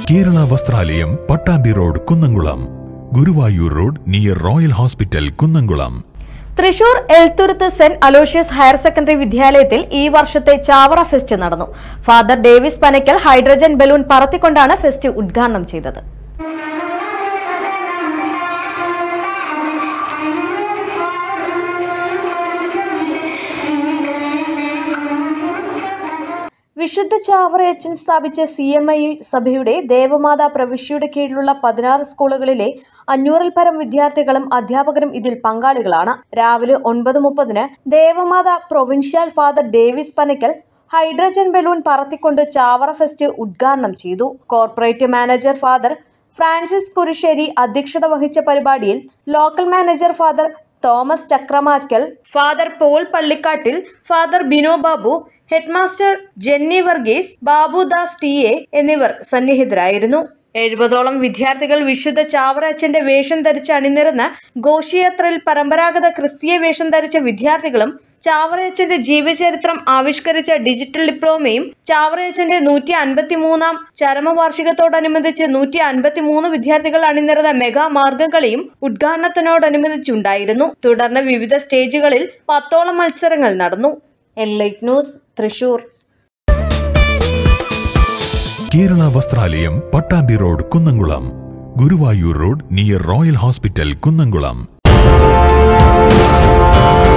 Kerala Vastralayam Pattambi road Kunnamkulam, Guruvayur road near royal hospital Kunnamkulam. Thrissur Elthuruth saint Aloysius higher secondary വിദ്യാലയത്തിൽ ഈ വർഷത്തെ ചാവറ ഫെസ്റ്റ് നടന്നു. Father Davis Panakkal hydrogen balloon പറത്തിക്കൊണ്ടാണ് ഫെസ്റ്റ് ഉദ്ഘാടനം ചെയ്തത്. വിശുദ്ധ ചാവറയച്ചൻ സ്ഥാപിച്ച CMI സഭയുടെ ദേവമാതാ പ്രവിശ്യയുടെ കീഴിലുള്ള 16 സ്കൂളുകളിലെ 500-ൽ പരം വിദ്യാർത്ഥികളും അധ്യാപകരും ഇതിൽ പങ്കാളികളാണ്. രാവിലെ 9:30 Devamatha provincial father Davis Panakkal hydrogen balloon പറത്തിക്കൊണ്ട് ചാവറ ഫെസ്റ്റ് ഉദ്ഘാടനം ചെയ്തു. Corporate manager father Francis Kurisseri അധ്യക്ഷത വഹിച്ച പരിപാടിയിൽ local manager father Thomas Chakramakkal, father Paul Pallikkattil, father Bino Babu, headmaster Jenny Varghese, Babudas TA എന്നിവർ സന്നിഹിതരായിരുന്നു. 70ഓളം വിദ്യാർത്ഥികൾ വിശുദ്ധ ചാവറയച്ചന്റെ വേഷം ധരിച്ച് അണിനിരന്ന ഘോഷയാത്രയിൽ പരമ്പരാഗത ക്രിസ്തീയ വേഷം ധരിച്ച വിദ്യാർത്ഥികളും ചാവറയച്ചന്റെ ജീവചരിത്രം ആവിഷ്കരിച്ച ഡിജിറ്റൽ ഡിപ്ലോമയും ചാവറയച്ചന്റെ 153-ാം ചരമവാർഷികത്തോടനുബന്ധിച്ച് 153 വിദ്യാർത്ഥികൾ അണിനിരന്ന മെഗാ മാർഗംകളിയും ഉദ്ഘാടനത്തോടനുബന്ധിച്ചുണ്ടായിരുന്നു. തുടർന്ന് വിവിധ സ്റ്റേജുകളിൽ 10ഓളം മത്സരങ്ങൾ നടന്നു. Enlight news, Thrissur. Kerala Vastralayam Pattambi road Kunnamkulam, Guruvayur road near royal hospital Kunnamkulam.